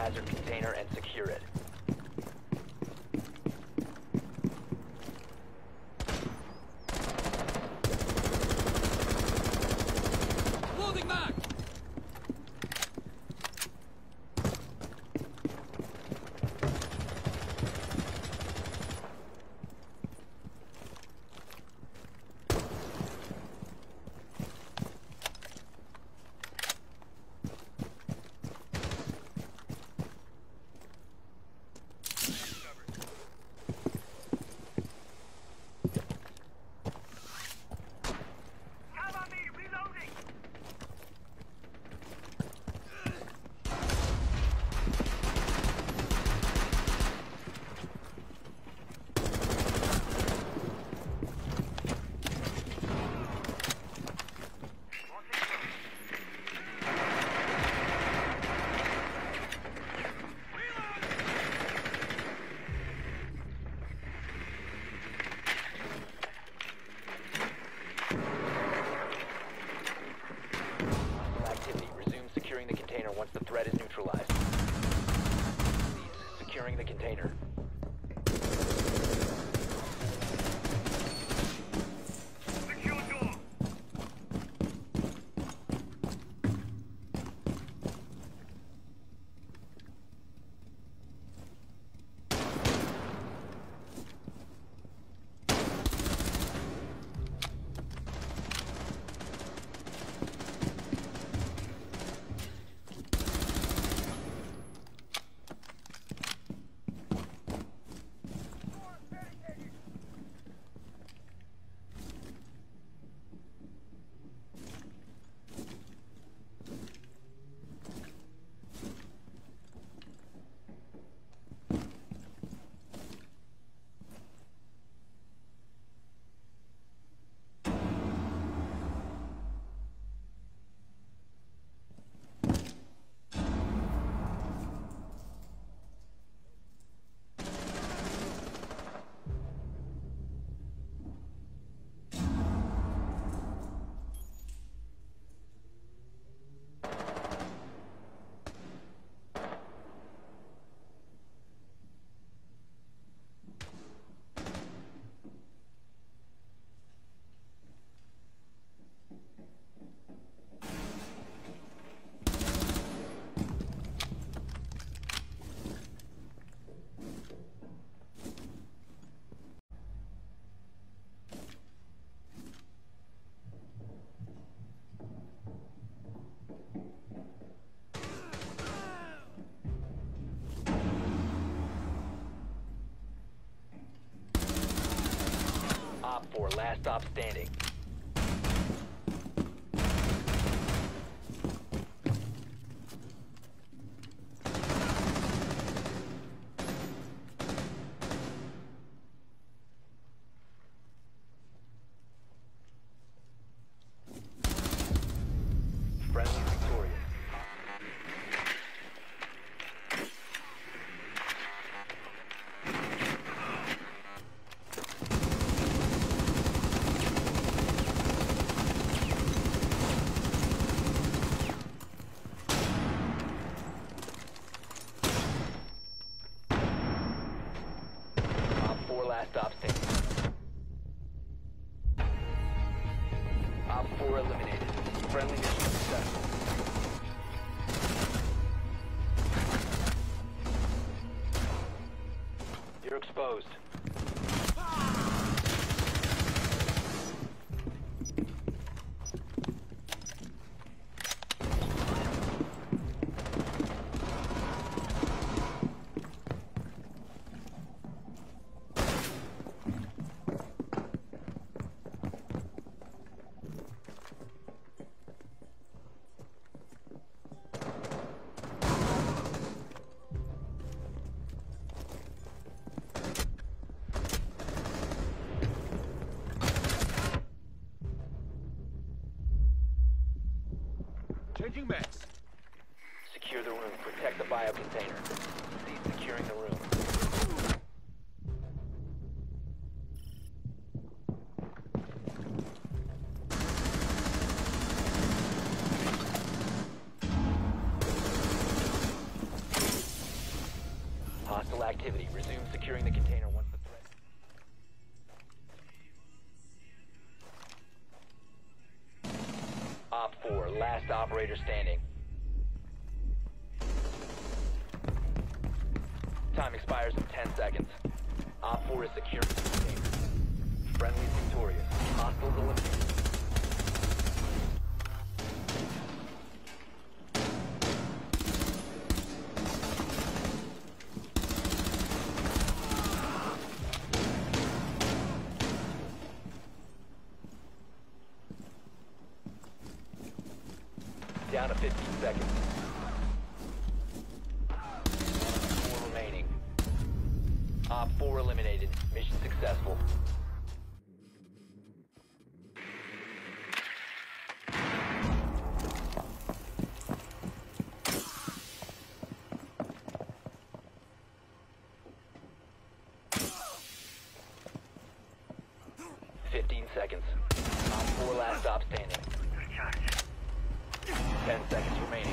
biohazard container and secure it. Loading back! Once the threat is neutralized. Securing the container. Secure door. Op 4, last stop standing. Friendly victorious. Last stop standing. Op 4 eliminated. Friendly mission successful. You're exposed. Changing mags. Secure the room. Protect the bio container. Cease securing the room. activity. Resume securing the container once the threat... Op 4, last operator standing. Time expires in 10 seconds. Op 4 is securing the container. Friendly is victorious. Hostiles eliminated. Down to 15 seconds. 4 remaining. Op 4 eliminated. Mission successful. Seconds. Op 4 last stop standing. 10 seconds remaining.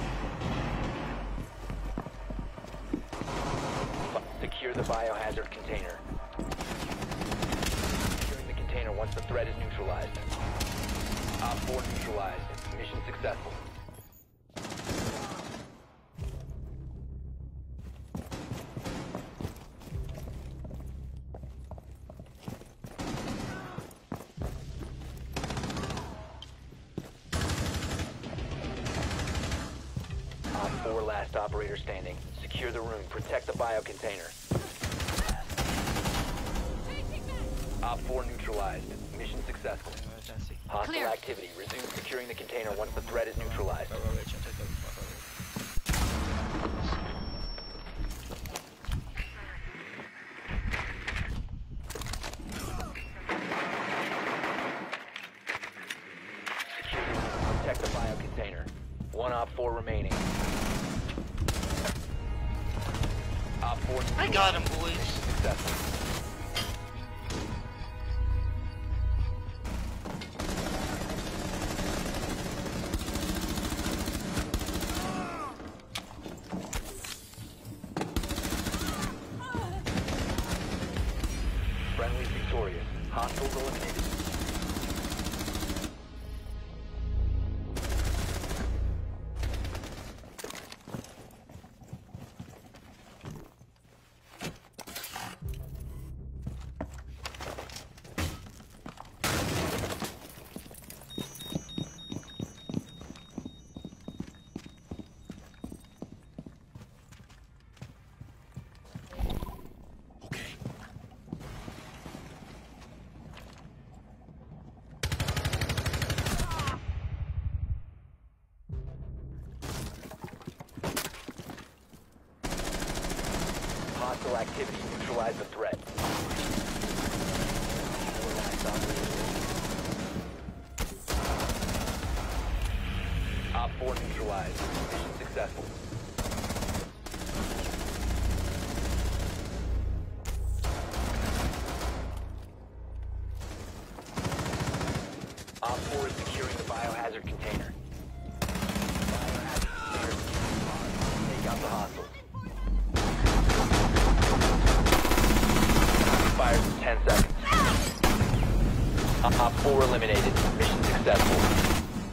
Secure the biohazard container. Securing the container once the threat is neutralized. Op 4 neutralized. Mission successful. Op 4 last operator standing. Secure the room. Protect the bio container. Op 4 neutralized. Mission successful. Hostile Clear. activity. Resume securing the container once the threat is neutralized. Secure the room. Protect the bio container. 1 Op 4 remaining. Op 4 I got him, boys. successful. Friendly victorious. Hostiles eliminated. Hostile activity. Neutralize the threat. Op 4 neutralized. Mission successful. Op 4 is securing the biohazard container. Biohazard container secured. Take out the hostiles. Expires in 10 seconds. Op 4 eliminated. Mission successful.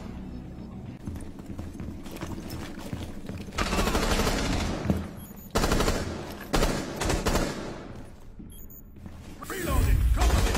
Reloading! Cover me!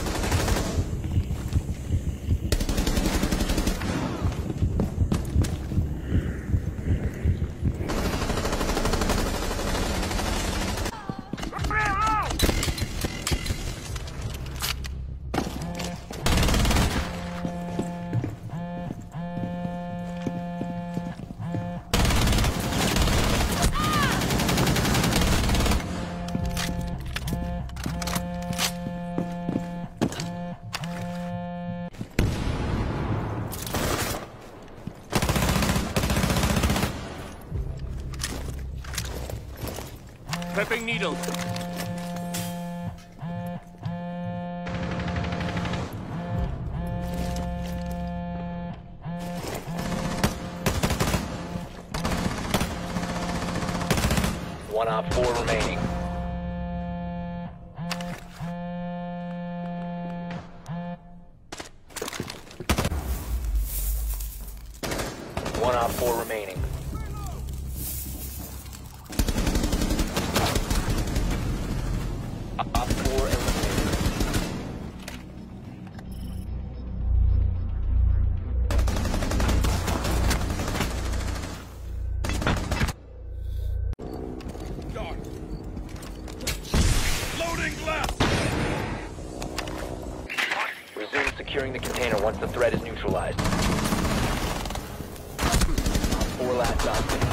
Prepping needles. One Op 4 remaining. One Op 4 remaining. Op 4 eliminated. Guard. Loading glass. Resume securing the container once the threat is neutralized. Op 4 last op.